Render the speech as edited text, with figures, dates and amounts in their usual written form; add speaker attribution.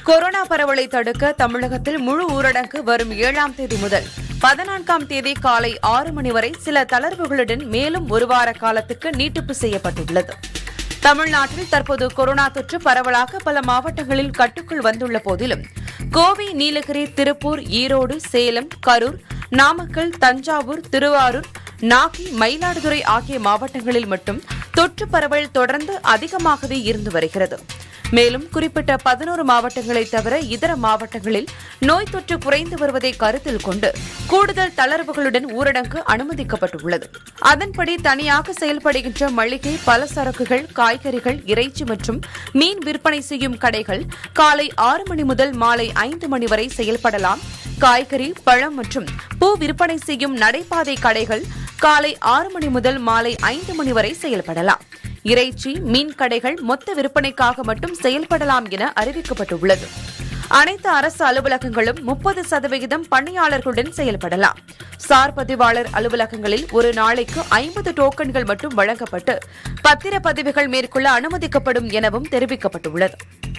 Speaker 1: Corona பரவலை தடுக்க தமிழகத்தில் முழு ஊரடங்கு வரும் 7ஆம் தேதி முதல் 14ஆம் தேதி காலை 6 மணி வரை சில தளர்வுகளுடன் மேலும் ஒரு வார காலத்துக்கு நீட்டிப்பு செய்யப்பட்டுள்ளது. தமிழ்நாட்டில் தற்போது கொரோனா தொற்று பரவலாக பல மாவட்டங்களில் கட்டுக்குள் வந்துள்ள போதிலும் கோவை, நீலகிரி, திருப்பூர், ஈரோடு, சேலம், கரூர், நாமக்கல், தஞ்சாவூர், திருவாரூர், நாகை, மயிலாடுதுறை ஆகிய மாவட்டங்களில் மட்டும் தொற்று பரவல் தொடர்ந்து அதிகமாகவே இருந்து வருகிறது. மேலும் குறிப்பிட்ட 11 மாவட்டங்களை தவிர இதர மாவட்டங்களில் நோய் தொற்று குறைந்து வருவதை கருத்தில் கொண்டு கூடுதல் தளர்வுகளுடன் ஊரடங்கு அனுமதிக்கப்பட்டுள்ளது. அதன்படி தனியாக செயல்படுகின்ற மளிகை, பலசரக்குகள், காய்கறிகள், இறைச்சி மற்றும் மீன் விற்பனை செய்யும் கடைகள் காலை 6 மணி முதல் மாலை 5 மணி வரை செயல்படலாம். காய்கறி, பழம் மற்றும் பூ விற்பனை செய்யும் நடைபாதை கடைகள் காலை 6 மணி முதல் மாலை 5 மணி வரை செயல்படலாம். இறைச்சி, மீன் கடைகள் மொத்த விற்பனைக்காக மட்டும் செயல்படலாம் என அறிவிக்கப்பட்டுள்ளது. அனைத்து அரசு அலுவலகங்களும் 30% பணியாளர்களுடன் செயல்படலாம். சார் பதிவாளர் அலுவலகங்களில் ஒரு நாளைக்கு 50 டோக்கன்கள் மட்டும் வழங்கப்பட்டு பத்திரப்பதிவுகள் மேற்கொள்ள அனுமதிக்கப்படும் எனவும் தெரிவிக்கப்பட்டுள்ளது.